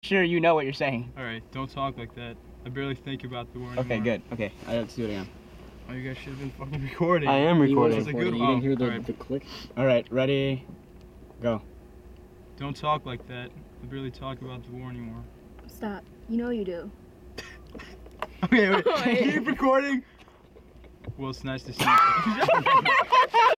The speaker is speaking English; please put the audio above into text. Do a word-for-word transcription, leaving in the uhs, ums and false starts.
sure you know what you're saying. Alright, don't talk like that. I barely think about the war anymore. Okay, good. Okay, let's do it again. Oh, you guys should have been fucking recording. I am recording. That's a good You didn't hear one. the, Alright. the click? All right, ready, go. Don't talk like that. I barely talk about the war anymore. Stop. You know you do. Okay, wait. Wait. Keep recording. Well, it's nice to see you.